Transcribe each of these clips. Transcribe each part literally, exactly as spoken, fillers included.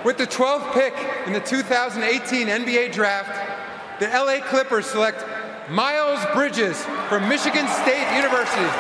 With the twelfth pick in the two thousand eighteen N B A Draft, the L A Clippers select Miles Bridges from Michigan State University.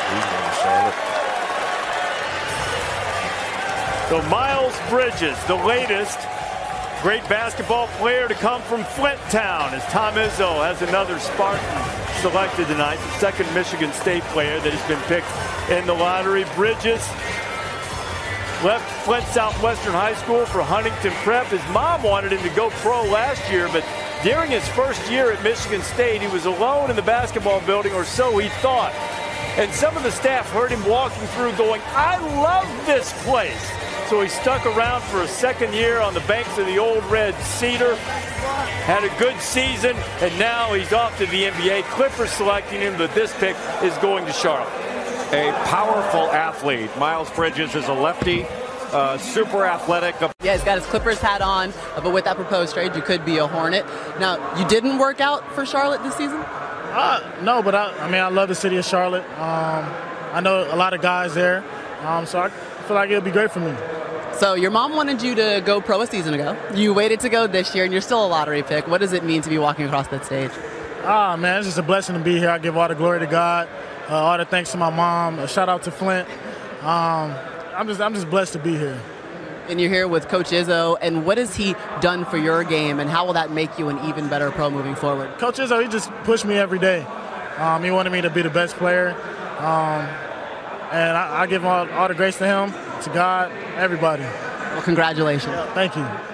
So Miles Bridges, the latest great basketball player to come from Flint Town, as Tom Izzo has another Spartan selected tonight, the second Michigan State player that has been picked in the lottery. Bridges left Flint Southwestern High School for Huntington Prep. His mom wanted him to go pro last year, but during his first year at Michigan State, he was alone in the basketball building, or so he thought. And some of the staff heard him walking through going, "I love this place." So he stuck around for a second year on the banks of the Old Red Cedar, had a good season, and now he's off to the N B A. Clippers selecting him, but this pick is going to Charlotte. A powerful athlete. Miles Bridges is a lefty, uh, super athletic. Yeah, he's got his Clippers hat on, but with that proposed trade, you could be a Hornet. Now, you didn't work out for Charlotte this season? Uh, no, but I, I mean, I love the city of Charlotte. Um, I know a lot of guys there, um, so I feel like it would be great for me. So your mom wanted you to go pro a season ago. You waited to go this year, and you're still a lottery pick. What does it mean to be walking across that stage? Ah, man, it's just a blessing to be here. I give all the glory to God, uh, all the thanks to my mom. A shout out to Flint. Um, I'm just, I'm just blessed to be here. And you're here with Coach Izzo, and what has he done for your game, and how will that make you an even better pro moving forward? Coach Izzo, he just pushed me every day. Um, he wanted me to be the best player, um, and I, I give all, all the grace to him, to God, everybody. Well, congratulations. Yeah, thank you.